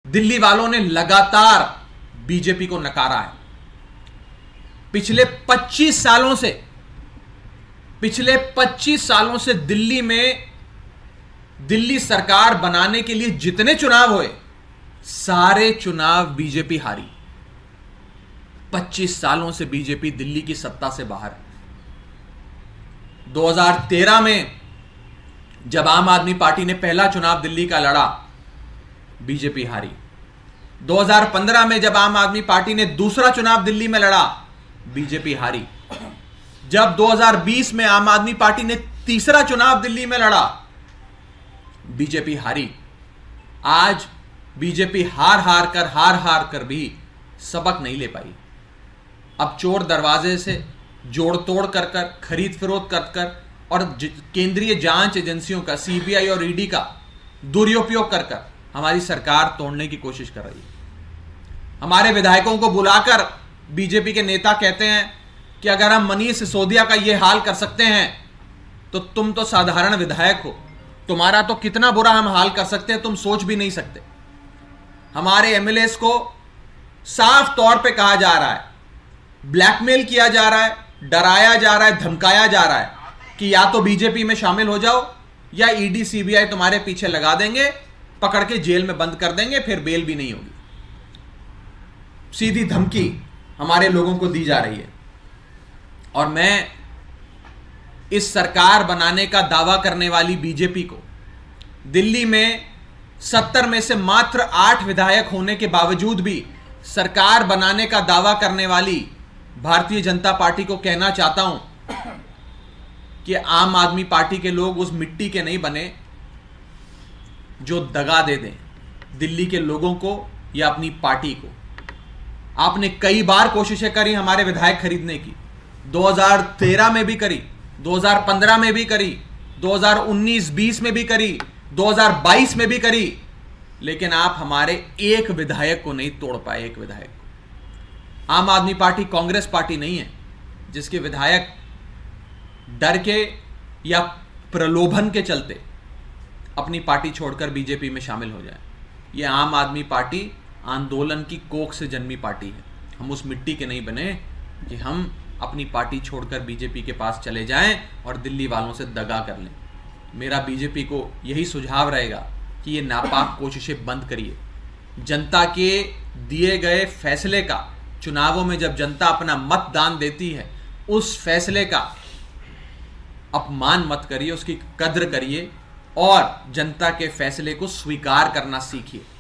दिल्ली वालों ने लगातार बीजेपी को नकारा है। पिछले 25 सालों से दिल्ली में दिल्ली सरकार बनाने के लिए जितने चुनाव हुए, सारे चुनाव बीजेपी हारी। 25 सालों से बीजेपी दिल्ली की सत्ता से बाहर है। 2013 में जब आम आदमी पार्टी ने पहला चुनाव दिल्ली का लड़ा, बीजेपी हारी। 2015 में जब आम आदमी पार्टी ने दूसरा चुनाव दिल्ली में लड़ा, बीजेपी हारी। जब 2020 में आम आदमी पार्टी ने तीसरा चुनाव दिल्ली में लड़ा, बीजेपी हारी। आज बीजेपी हार हार कर भी सबक नहीं ले पाई। अब चोर दरवाजे से जोड़ तोड़ कर खरीद फरोख्त कर और केंद्रीय जांच एजेंसियों का, सीबीआई और ईडी का दुरुपयोग कर हमारी सरकार तोड़ने की कोशिश कर रही है। हमारे विधायकों को बुलाकर बीजेपी के नेता कहते हैं कि अगर हम मनीष सिसोदिया का यह हाल कर सकते हैं तो तुम तो साधारण विधायक हो, तुम्हारा तो कितना बुरा हम हाल कर सकते हैं तुम सोच भी नहीं सकते। हमारे एमएलएस को साफ तौर पे कहा जा रहा है, ब्लैकमेल किया जा रहा है, डराया जा रहा है, धमकाया जा रहा है कि या तो बीजेपी में शामिल हो जाओ या ईडी सीबीआई तुम्हारे पीछे लगा देंगे, पकड़ के जेल में बंद कर देंगे, फिर बेल भी नहीं होगी। सीधी धमकी हमारे लोगों को दी जा रही है। और मैं इस सरकार बनाने का दावा करने वाली बीजेपी को, दिल्ली में 70 में से मात्र 8 विधायक होने के बावजूद भी सरकार बनाने का दावा करने वाली भारतीय जनता पार्टी को कहना चाहता हूं कि आम आदमी पार्टी के लोग उस मिट्टी के नहीं बने जो दगा दे दें दिल्ली के लोगों को या अपनी पार्टी को। आपने कई बार कोशिशें करी हमारे विधायक खरीदने की, 2013 में भी करी, 2015 में भी करी, 2019-20 में भी करी, 2022 में भी करी, लेकिन आप हमारे एक विधायक को नहीं तोड़ पाए। एक विधायक को। आम आदमी पार्टी कांग्रेस पार्टी नहीं है जिसके विधायक डर के या प्रलोभन के चलते अपनी पार्टी छोड़कर बीजेपी में शामिल हो जाए। यह आम आदमी पार्टी आंदोलन की कोख से जन्मी पार्टी है। हम उस मिट्टी के नहीं बने कि हम अपनी पार्टी छोड़कर बीजेपी के पास चले जाएं और दिल्ली वालों से दगा कर लें। मेरा बीजेपी को यही सुझाव रहेगा कि ये नापाक कोशिशें बंद करिए। जनता के दिए गए फैसले का, चुनावों में जब जनता अपना मतदान देती है, उस फैसले का अपमान मत करिए, उसकी कद्र करिए और जनता के फैसले को स्वीकार करना सीखिए।